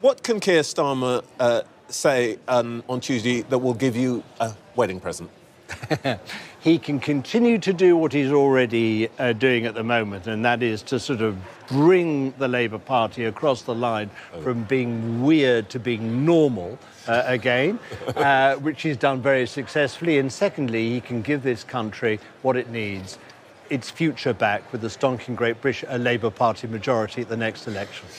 What can Keir Starmer say on Tuesday that will give you a wedding present? He can continue to do what he's already doing at the moment, and that is to sort of bring the Labour Party across the line from being weird to being normal again, which he's done very successfully. And secondly, he can give this country what it needs, its future back with a stonking Great British Labour Party majority at the next election.